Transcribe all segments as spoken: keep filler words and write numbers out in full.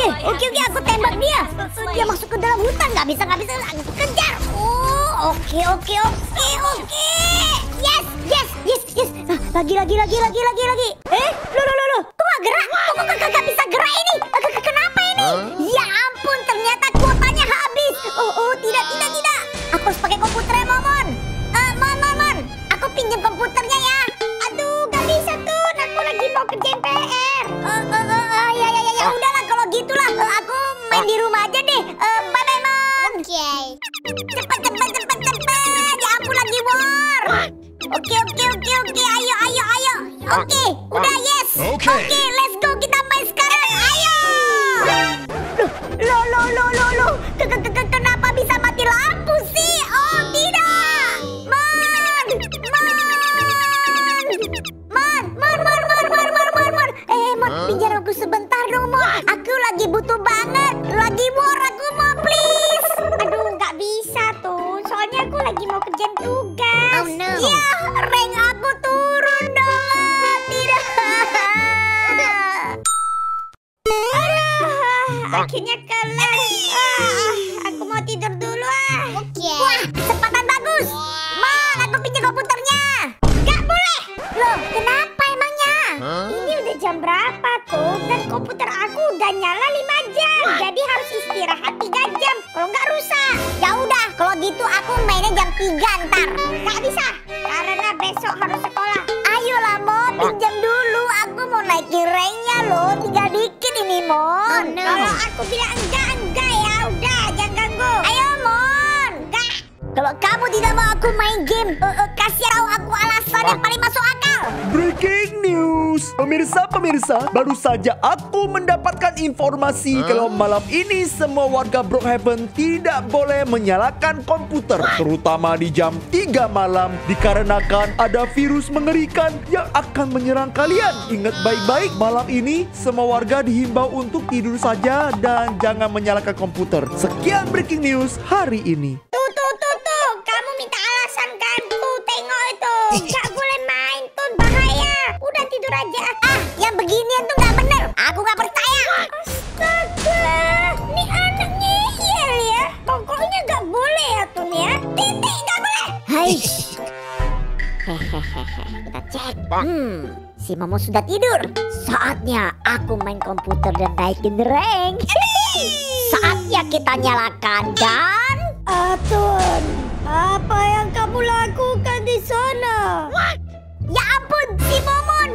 Oke, oke, oke, aku tembak dia. Dia masuk ke dalam hutan, nggak bisa, nggak bisa. Aku kejar. Oh, oke, oke, oke, oke. Yes, yes, yes, yes. Lagi, lagi, lagi, lagi, lagi, lagi. Eh, lo, lo, lo, lo. Kok nggak gerak? Kok kok nggak bisa gerak ini? Kenapa ini? Ya ampun, ternyata kuotanya habis. Oh, oh, tidak, tidak, tidak. Aku harus pakai komputernya, Momon. Uh, Mon, Mon, Mon. Aku pinjam komputernya ya. Aduh, nggak bisa tuh. Aku lagi mau kerjain P R. Uh, uh, uh, uh, ya, ya, ya, ya. Udahlah kalau gitulah. Uh, aku main di rumah aja deh. Uh, bye, bye, Mon. Oke. Okay. Cepat, cepat, cepat, cepat. Ya ampun, lagi war. Oke, oke, oke, oke. Ayo, ayo, ayo. Oke, udah yes. Oke, okay, let's go. Kita main sekarang. Ayo. Loh, loh, loh, loh, loh. Kenapa bisa mati lampu sih? Oh, tidak. Mon, Mon, Mon, Mon, Mon, Mon, Mon, Mon, Mon, Mon. Eh, Mon, pinjam aku sebentar dong, Mon. Aku lagi butuh banget. Lagi war, aku mau please. Aduh, nggak bisa tuh. Soalnya aku lagi mau kerjain tugas. Oh no. Ya, rank aku turun dong. Tidak. Aduh, akhirnya kelar. Ah, aku mau tidur dulu ah. Oke. Okay. Wah, kesempatan bagus. Mon, aku pinjam komputernya. Gak boleh. Loh, kenapa emangnya? Huh? Ini udah jam berapa tuh? Dan komputer aku udah nyala lima jam. Jadi harus istirahat tiga jam. Kalau nggak rusak. Ya udah, kalau gitu aku mainnya jam tiga ntar. Gak bisa, karena besok harus sekolah. Ayolah Mon, pinjam dulu. Aku mau naikin ranknya loh. Tinggal dikit ini Mon. Oh, no. Kalau aku bilang enggak, enggak ya. Udah, jangan ganggu. Ayo Mon. Enggak. Kalau kamu tidak mau aku main game, uh, uh, kasih tahu aku alasan yang paling masuk akal. Breaking news. Pemirsa-pemirsa, baru saja aku mendapatkan informasi huh? kalau malam ini semua warga Brookhaven tidak boleh menyalakan komputer. What? Terutama di jam tiga malam. Dikarenakan ada virus mengerikan yang akan menyerang kalian. Ingat baik-baik, malam ini semua warga dihimbau untuk tidur saja dan jangan menyalakan komputer. Sekian breaking news hari ini. Tuh, tuh, tuh, tuh. Kamu minta alasan kan? Tuh, tengok itu. Gak boleh main tuh, bahaya. Udah tidur aja. Ah, yang beginian tuh gak bener. Aku gak percaya. Astaga, ini anak ngeyel ya. Pokoknya gak boleh ya tuh ya. Titik gak boleh. Hai. Hehehe, kita cek. Hmm, si Momo sudah tidur. Saatnya aku main komputer dan naikin rank. Saatnya kita nyalakan dan... Atun, apa yang kamu lakukan di sana? What? Ya ampun, si Momon.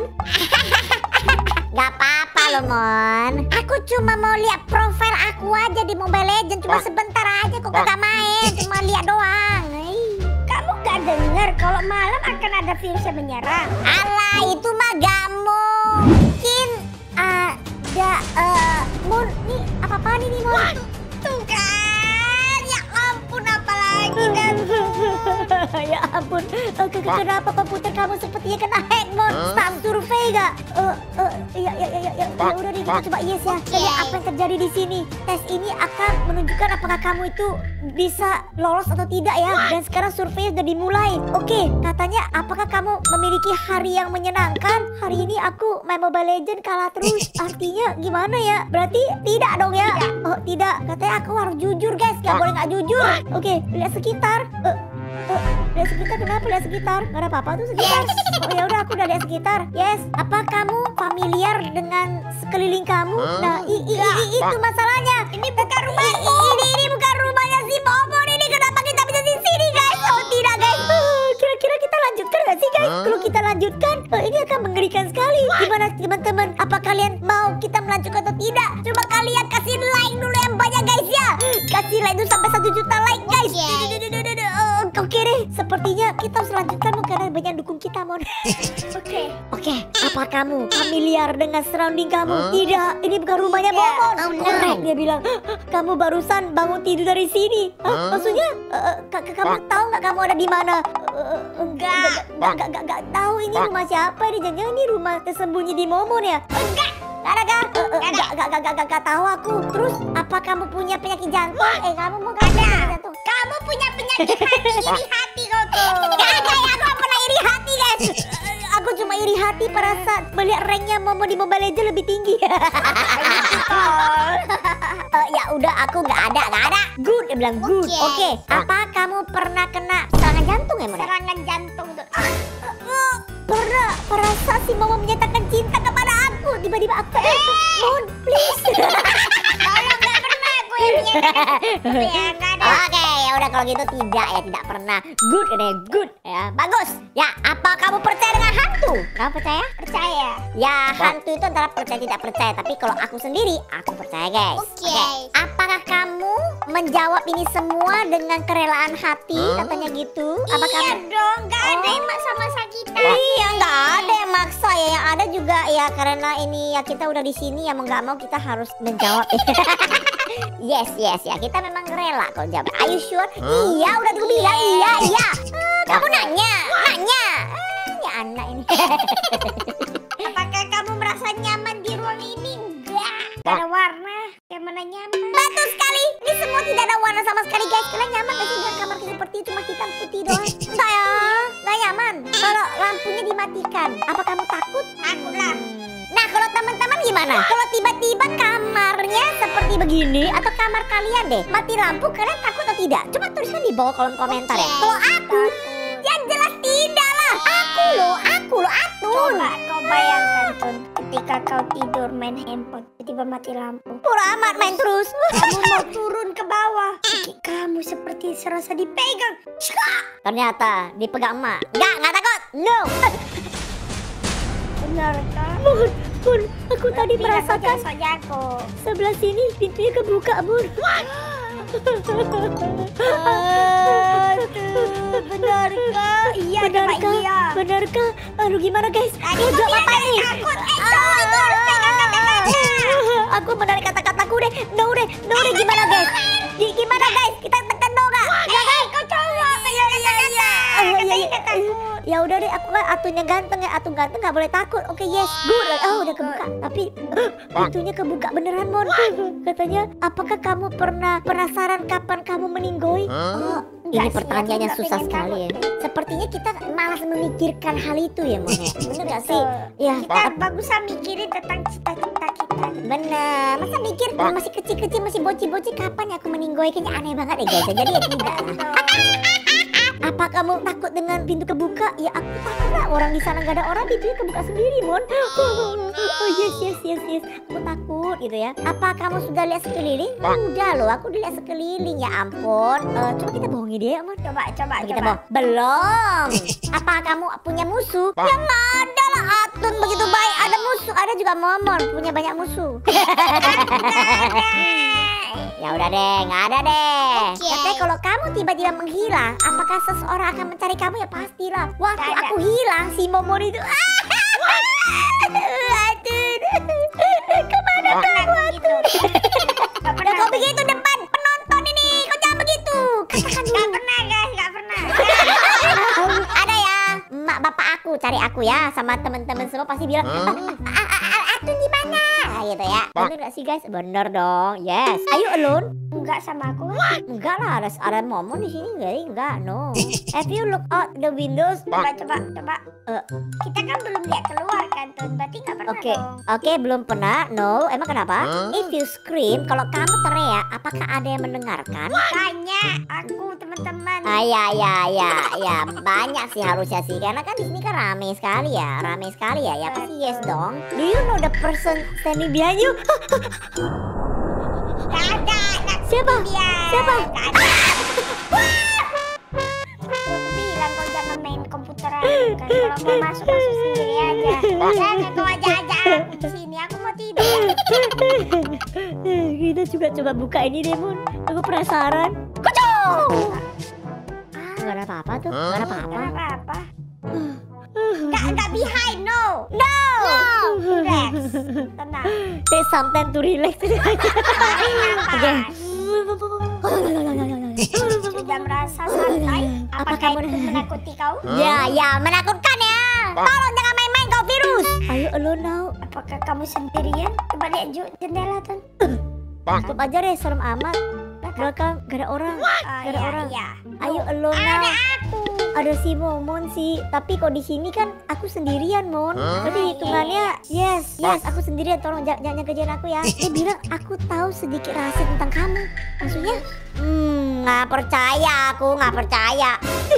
Gak apa-apa loh Mon. Aku cuma mau lihat profil aku aja di Mobile Legends. Cuma sebentar aja kok gak main. Cuma lihat doang. Kamu gak dengar kalau malam akan ada virus yang menyerang? Alah, itu mah gak mungkin. Ada uh, Mon, nih apa-apaan ini Mon? Tuh kan, ya ampun apalagi kan. Ya ampun, kenapa komputer kamu sepertinya kena hack Mon? Start survei gak? Uh, uh, ya, ya, ya, ya, ya, udah deh kita coba yes ya. Kita lihat apa yang terjadi di sini. Tes ini akan menunjukkan apakah kamu itu bisa lolos atau tidak ya. Dan sekarang survei sudah dimulai. Oke, katanya apakah kamu memiliki hari yang menyenangkan? Hari ini aku main Mobile Legends kalah terus. Artinya gimana ya? Berarti tidak dong ya? Oh tidak, katanya aku harus jujur guys. Gak boleh gak jujur. Oke, lihat sekitar. Uh, uh, lihat sekitar, kenapa lihat sekitar? Gak ada apa-apa tuh sekitar. Oh ya udah, aku udah lihat sekitar. Yes, apa kamu familiar dengan sekeliling kamu? Nah, i, i, i, i, itu masalahnya. Ini bukan rumahku. Ini ini bukan rumahnya si Momon. Ini kenapa kita bisa di sini guys? Oh tidak guys. Uh, Kira-kira kita lanjutkan gak sih guys? Kalau kita lanjutkan, uh, ini akan mengerikan sekali. Gimana teman-teman? Apa kalian mau kita melanjutkan atau tidak? Coba kalian kasih like dulu yang banyak guys ya. Kasih like dulu sampai satu juta like guys. Oke deh, sepertinya kita harus lanjutkan karena banyak dukung kita Mon. Oke. Oke, apa kamu familiar dengan surrounding kamu? Huh? Tidak, ini bukan rumahnya yeah. Momon. Oh, no. Korek, dia bilang, kamu barusan bangun tidur dari sini. Hah? Huh? Maksudnya, uh, kamu tahu nggak kamu ada di mana? Uh, enggak, enggak, enggak, enggak, enggak tahu ini rumah siapa ini. Jangan-jangan ini rumah tersembunyi di Momon ya? Enggak. Gak ada kan? Uh, uh, gak, gak, gak, gak, gak tahu aku. Terus apa kamu punya penyakit jantung? Eh kamu mau gak ada jantung? Kamu punya penyakit hati, iri hati kau tuh. Gak ada ya, aku gak pernah iri hati guys. Aku cuma iri hati pada saat melihat ranknya Momo di Mobile Legends lebih tinggi. aku nggak ada, nggak ada. Good, dia bilang good. Oke, okay. okay. Apa kamu pernah kena serangan jantung ya, Mon? Serangan jantung tuh. Ah, uh, pernah, perasa si mama menyatakan cinta kepada aku. Tiba-tiba aku, eh, Mon, please. Tolong, nggak pernah aku yang menyatakan. Ya, nggak ada. Oke, okay, ya udah kalau gitu tidak ya, tidak pernah. Good, ini good ya, bagus. Ya, apa kamu percaya dengan hantu? Kamu percaya? Percaya. Ya, hantu itu antara percaya tidak percaya. Tapi kalau aku sendiri, aku percaya, guys. Oke. Okay. Okay. Apakah kamu menjawab ini semua dengan kerelaan hati? Huh? Katanya gitu. Apa iya kamu? Dong, nggak oh. ada yang maksa-maksa kita. Iya, nggak ada yang maksa ya. Yang ada juga ya karena ini ya kita udah di sini ya mau nggak mau kita harus menjawab. Yes, yes ya. Kita memang rela kok jawab. Are you sure? Huh? Iya, udah aku bilang iya, iya. Uh, kamu nanya, nanya. Uh, ya anak ini. Apakah kamu merasa nyaman di ruang ini? Enggak. Tidak ada warna. Yang mana nyaman? Betul sekali. Ini semua tidak ada warna sama sekali, guys. Kalian nyaman gak sih dengan kamar seperti itu? Cuma hitam putih doang. Enggak ya. Enggak nyaman. Kalau lampunya dimatikan, apa kamu takut? Takut lah. Nah, kalau teman-teman gimana? Kalau tiba-tiba kamarnya seperti begini atau kamar kalian deh mati lampu, kalian takut atau tidak? Coba tuliskan di bawah kolom komentar ya. Kalau aku, yang jelas tidak lah. Aku loh, aku loh, Atun. Coba kau bayangkan, Tun, ketika kau tidur main handphone, tiba-tiba mati lampu. Pura amat main terus. Kamu mau turun ke bawah, kamu seperti serasa dipegang. Ternyata dipegang emak. Enggak, enggak takut. No. Benarkah? Mun, Mun, aku tadi merasakan sebelah sini pintunya kebuka, Mun. Benarkah? Iya, benarkah? Iya. Benarkah? Aduh, gimana guys? Aduh, jawab apa nih? Takut, eh, cowok itu harus pegang kata-kata. Aku menarik kata-kataku deh. No deh, no deh, gimana guys? Gimana guys? Kita tekan no gak? Ya guys, kau cowok pegang kata-kata. Ya udah deh, aku kan Atunya ganteng ya, Atu ganteng nggak boleh takut. Oke, okay, yes, good. Oh, udah kebuka. Tapi pintunya kebuka beneran, Mon. Katanya, apakah kamu pernah penasaran kapan kamu meninggoy? Oh, ini pertanyaan yang susah sekali ya. Sepertinya kita malas memikirkan hal itu ya, Mon. Bener gak sih? Ya, kita bagusnya mikirin tentang cita-cita kita. Bener. Masa mikir masih kecil-kecil, masih bocil-bocil, kapan ya aku meninggoy? Kayaknya aneh banget ya, guys. Jadi ya tidak. Apa kamu takut dengan pintu kebuka? Ya aku takut lah, orang di sana gak ada orang, pintunya kebuka sendiri, Mon. Oh yes yes yes yes, aku takut gitu ya. Apa kamu sudah lihat sekeliling? Udah loh, aku udah lihat sekeliling. Ya ampun. Uh, coba kita bohongi dia, Mon. Coba coba kita bohong. Belum. Apa kamu punya musuh? Ya nggak ada lah, Atun begitu baik. Ada musuh, ada juga Momon punya banyak musuh. Ya udah deh, nggak ada deh. Okay. Tapi kalau kamu tiba-tiba menghilang, apakah seseorang akan mencari kamu? Ya pastilah. Waktu aku hilang, si Momon itu, Atun, kemana kamu, Atun? Udah kau begitu depan penonton ini, kau jangan begitu. Katakan dulu. Gak pernah guys, gak pernah. Ada ya, mak bapak aku cari aku ya, sama teman-teman semua pasti bilang, Atun di mana? Gitu ya. Bener gak sih guys? Bener dong. Yes. Are you alone? Enggak sama aku. Enggak lah, ada ada Momon di sini enggak? Enggak, no. Have you look out the windows? Coba coba coba. Uh, kita kan belum lihat keluar kan, Tun. Berarti enggak pernah. Oke. Okay. Oke, okay, belum pernah. No. Emang kenapa? Huh? If you scream, kalau kamu teriak, apakah ada yang mendengarkan? Banyak. Aku teman-teman. Ah ya ya ya ya, banyak sih harusnya sih. Karena kan di sini kan rame sekali ya. Rame sekali ya. Ya pasti yes dong. Do you know the person standing behind you? Gak ada. Siapa? Dia. Siapa? Gak ada. Aku bilang kau jangan main komputeran kan. Kalau mau masuk masuk sendiri aja. Jangan kau aja-aja aku di sini. Aku mau tidur. Kita juga coba buka ini deh, Mon. Aku penasaran. Kucung. Gak ada apa-apa tuh. Gak ada apa-apa. Gak ada apa-apa. Gak, gak behind, no. No. No. Relax. Tenang. Take some time to relax. Oke. Sudah merasa santai. Apakah itu menakuti kau? Ya, ya, menakutkan ya. Tolong jangan main-main kau virus. Ayo alone now. Apakah kamu sendirian? Coba lihat jendela, Tun. Tutup aja deh, serem amat. belakang gak ada orang. Oh, Gak ada iya, orang. iya. Ayo Elona. Ada aku. Ada si Momon sih. Tapi kok di sini kan aku sendirian, Mon. Jadi hitungannya yes, yes, aku sendirian. Tolong jangan jangan kejarin aku ya. Dia bilang aku tahu sedikit rahasia tentang kamu. Maksudnya? Hmm, nggak percaya aku, nggak percaya.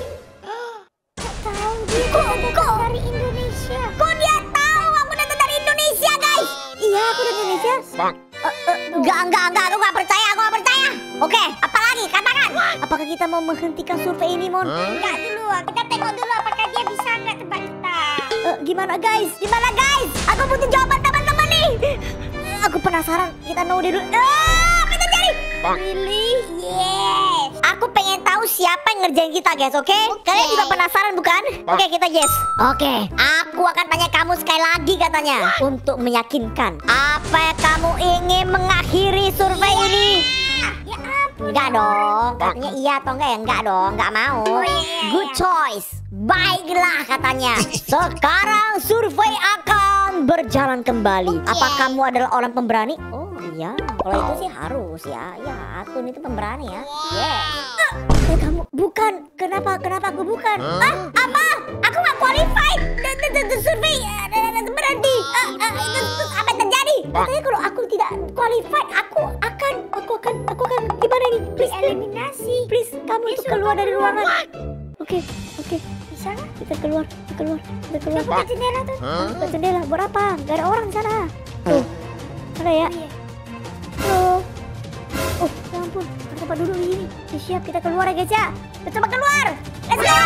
Tahu dia Kok- datang kok- dari Indonesia. Kok dia tahu aku datang dari Indonesia, guys? Iya, aku dari Indonesia. Eh, eh, Enggak, enggak, enggak, aku nggak percaya, aku nggak percaya. Oke, apa lagi? Katakan. Apakah kita mau menghentikan survei ini, Mon? Enggak dulu, kita tengok dulu apakah dia bisa nggak tebak kita. Eh, gimana, guys? Gimana, guys? Aku butuh jawaban teman-teman nih. Aku penasaran. Kita know dulu. Ah, apa yang terjadi? Really? Yes. Aku pengen tahu siapa yang ngerjain kita, guys, oke? Kalian juga penasaran, bukan? Oke, kita yes. Oke, aku akan tanya kamu sekali lagi katanya. Untuk meyakinkan. Apa kamu ingin mengakhiri survei ini? Ya ampun. Enggak dong, katanya iya atau enggak ya? Enggak dong, enggak mau. Good choice. Baiklah katanya. Sekarang survei akan berjalan kembali. Apa kamu adalah orang pemberani? Oh iya, kalau itu sih harus ya. Ya, aku ini tuh pemberani ya. Yes. Eh, kamu bukan. Kenapa? Kenapa aku bukan? Ah, apa? Aku nggak qualified. The, the, the, the survey uh, berhenti. Uh, uh, terus, terus apa yang terjadi? Katanya kalau aku tidak qualified, aku akan, aku akan, aku akan gimana nih? Please, Eliminasi. please, kamu itu keluar dari ruangan. Oke, oke, Bisa nggak? kita keluar, kita keluar, kita keluar. Buka jendela tuh. Buka jendela, buat apa? Gak ada orang di sana. Tuh, ada ya? Iya. Tuh. Oh, ya ampun, kita tempat duduk di sini. Oke, siap, kita keluar ya guys ya. Kita coba keluar. Let's go.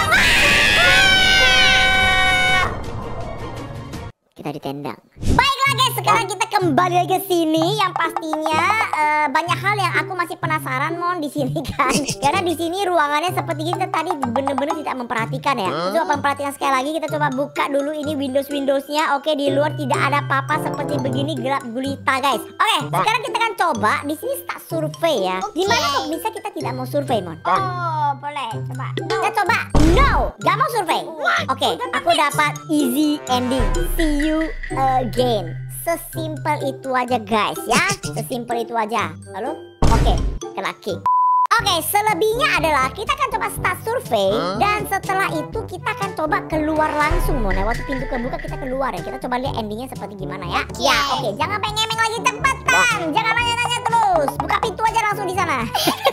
Kita ditendang. Baiklah guys, sekarang kita kembali lagi ke sini. Yang pastinya eh, banyak hal yang aku masih penasaran, Mon, di sini kan. Karena di sini ruangannya seperti kita tadi bener-bener tidak memperhatikan ya. Coba memperhatikan sekali lagi. Kita coba buka dulu ini Windows-Windowsnya. Oke, di luar tidak ada apa-apa seperti begini, gelap gulita guys. Oke, sekarang kita akan coba di sini start survei ya. Gimana kok bisa kita tidak mau survei, Mon? Oh, boleh. Coba. Kita coba no, gak mau survei. Oke, aku dapat easy ending. See you again. Sesimpel itu aja guys ya. Sesimpel itu aja. Lalu, oke, kena kick. Oke, selebihnya adalah kita akan coba start survei. Dan setelah itu kita akan coba keluar langsung, Mon. Waktu pintu kebuka kita keluar ya. Kita coba lihat endingnya seperti gimana ya. Ya, oke, jangan pengen lagi cepetan. Jangan nanya-nanya terus. Buka pintu aja langsung di sana.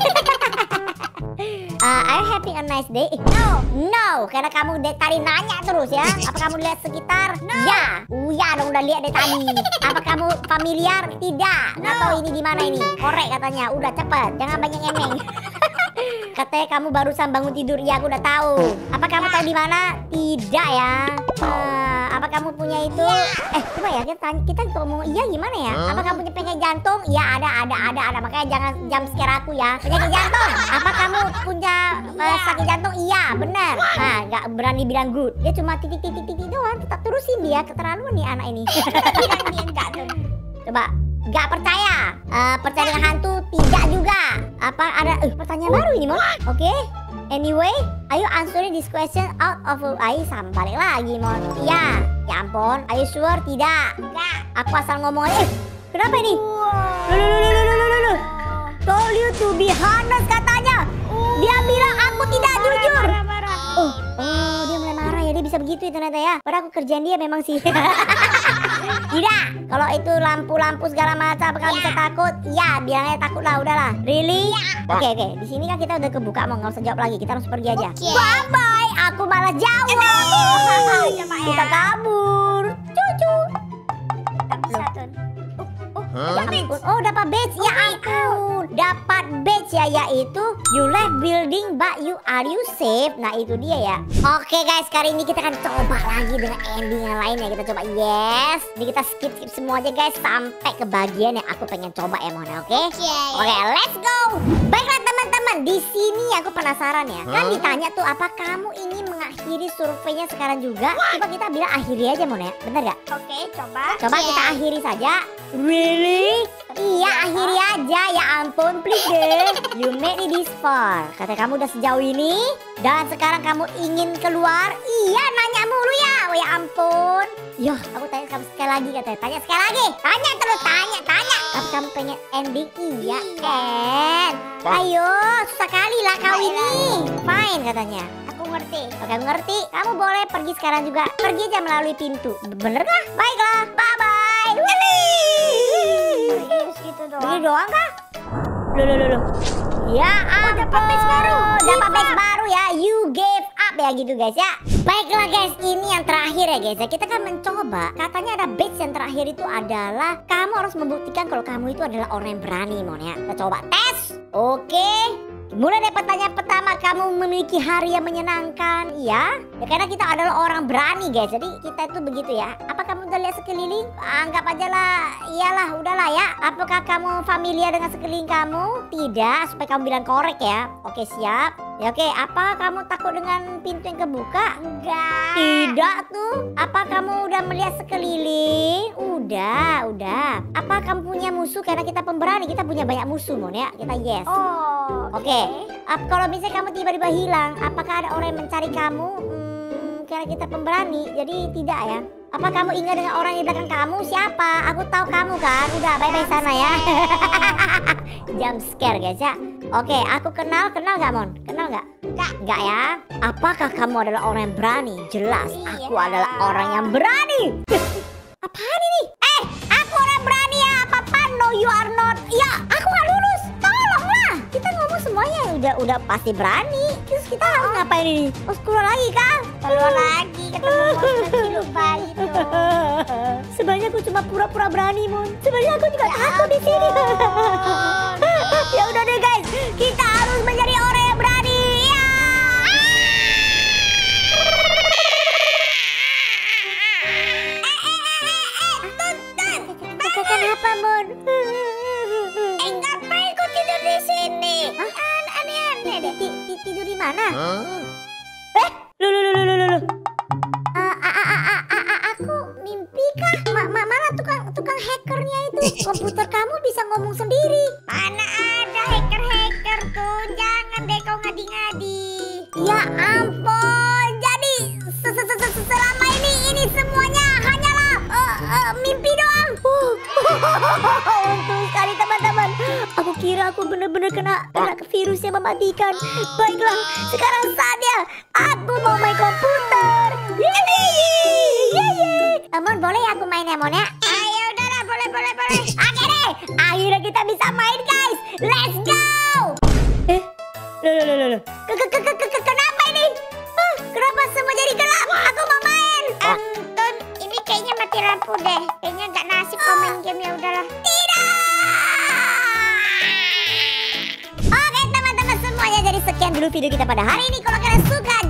Uh, are you having a nice day? No, no, karena kamu dari tadi nanya terus ya. Apa kamu lihat sekitar? No. Ya, uya dong udah lihat dari tadi. Apa kamu familiar? Tidak. Nggak tahu ini di mana ini. Korek katanya. Udah cepet, jangan banyak emeng. Katanya kamu barusan bangun tidur. Ya, aku udah tahu. Apa kamu tahu di mana? Tidak ya. Uh, apa kamu punya itu? Eh, coba ya kita tanya, kita ngomong iya gimana ya? Apa kamu punya penyakit jantung? Ya ada, ada, ada, ada. Makanya jangan jam scare aku ya. Penyakit jantung. Apa kamu punya uh, sakit jantung? Iya, benar. Nah, nggak berani bilang good. Dia cuma titik-titik titik doang. Tetap terusin dia. Keterlaluan nih anak ini. Bilang dia enggak tuh. Coba. Gak percaya. Uh, percaya dengan hantu? Tidak juga. Apa ada uh, pertanyaan baru ini, Mon? Oke. Okay. Anyway, ayo answering this question out of ayo sama balik lagi, Mon. Iya. Ya ampun. Ayo sure? Tidak. Enggak. Aku asal ngomong aja. Eh, kenapa ini? Lulu, lulu, lulu, lulu, lulu. Told you to be honest katanya. Dia bilang aku tidak jujur. Marah-marah. Oh, oh, dia mulai marah ya. Dia bisa begitu ya ternyata ya. Padahal aku kerjaan dia memang sih. Tidak. Kalau itu lampu-lampu segala macam, kamu bisa takut? Ya, bilangnya takut lah. Udahlah. Really? Oke, oke. Di sini kan kita udah kebuka, mau nggak usah jawab lagi. Kita harus pergi aja. Bye bye. Aku malah jawab. Coba ya. Kita kabur. Cucu. Tak bisa tuh. Ya ampun. Oh, dapat badge. Ya ampun. Dapat badge ya, yaitu you left building but you are you safe. Nah, itu dia ya. Oke guys, kali ini kita akan coba lagi dengan ending yang lain ya. Kita coba yes. Jadi kita skip skip semua aja guys sampai ke bagian yang aku pengen coba ya, Mona. Oke? Oke, let's go. Baiklah teman-teman, di sini aku penasaran ya. Kan ditanya tuh apa kamu ini mengakhiri surveinya sekarang juga? Coba kita bilang akhiri aja, Mona. Bener gak? Oke, coba. Coba kita akhiri saja. Really? Iya, akhiri aja. saja, ya ampun, please deh. You made it this far. Kata kamu udah sejauh ini dan sekarang kamu ingin keluar. Iya, nanya mulu ya. Oh ya ampun. Yoh, aku tanya kamu sekali lagi katanya. Tanya sekali lagi. Tanya terus, tanya, tanya. Tapi kamu pengen ending? Iya, Ken. Ayo, susah kali lah kau ini. Fine katanya. Aku ngerti. Oke, kamu ngerti. Kamu boleh pergi sekarang juga. Pergi aja melalui pintu. Bener kah? Baiklah. Bye-bye. Gitu Ini doang. doang kah? Loh, loh, loh, loh. Ya ampun. dapat badge baru. Dapat badge baru ya. You gave up ya gitu guys ya. Baiklah guys, ini yang terakhir ya guys ya. Kita kan mencoba. Katanya ada badge yang terakhir itu adalah kamu harus membuktikan kalau kamu itu adalah orang yang berani, Mon ya. Kita coba tes. Oke. Mulai dari pertanyaan pertama, kamu memiliki hari yang menyenangkan, ya? Ya karena kita adalah orang berani guys, jadi kita itu begitu ya. Apa kamu udah lihat sekeliling? Anggap aja lah, iyalah, udahlah ya. Apakah kamu familiar dengan sekeliling kamu? Tidak, supaya kamu bilang korek ya. Oke siap. Ya oke, apa kamu takut dengan pintu yang kebuka? Enggak. Tidak tuh. Apa kamu udah melihat sekeliling? Udah, udah. Apa kamu punya musuh? Karena kita pemberani, kita punya banyak musuh, Mon ya. Kita yes. Oh. Oke, ap- kalau misalnya kamu tiba-tiba hilang, apakah ada orang yang mencari kamu? Hmm, karena kita pemberani, jadi tidak ya. Apa kamu ingat dengan orang di belakang kamu? Siapa? Aku tahu kamu kan. Udah, bye-bye sana ya. Jump scare guys ya. Oke, aku kenal, kenal gak Mon? Kenal gak? Enggak, enggak ya. Apakah kamu adalah orang yang berani? Jelas, aku Iya. adalah orang yang berani. Apaan ini? Eh, aku orang berani ya. Apa-apa? No, you are not. Ya, aku gak lulus. Tolonglah. Kita ngomong semuanya udah udah pasti berani. Terus kita harus ngapain ini? Oh, keluar lagi kah? Keluar lagi ketemu monster lupa gitu. Sebenarnya aku cuma pura-pura berani, Mon. Sebenarnya aku juga takut di sini. Ya udah deh guys, kita harus menjadi orang yang berani. Ya. Kenapa, Mon? Eh, ngapain kau tidur di sini? Aneh-aneh deh. Ti- ti- Tidur di mana? Eh, lu lu lu lu lu lu. Ah, ah, ah, ah, ah, ah, aku mimpi kah? Ma ma mana tukang tukang hackernya itu? Komputer kamu bisa ngomong sendiri. Mana ada hacker-hacker tuh. Jangan deh kau ngadi-ngadi. Ya ampun, jadi se- se- se- se- selama ini ini semuanya hanyalah eh, eh, mimpi doang. Untung sekali teman-teman. Aku kira aku benar-benar kena kena ke virus yang mematikan. Baiklah, sekarang saatnya aku mau main komputer. Yeay. Mon, boleh ya aku main ya, Mon ya? Ayo udahlah, boleh boleh boleh. Oke deh, akhirnya kita bisa main guys. Let's go. Eh, loh loh loh loh. Ke ke ke ke ke ke- kenapa ini? Huh, kenapa semua jadi gelap? Aku mau main. Anton, ini kayaknya mati lampu deh. Kayaknya nggak nasib kau main game, ya udahlah. Tidak. Oke teman-teman semuanya, jadi sekian dulu video kita pada hari ini. Kalau kalian suka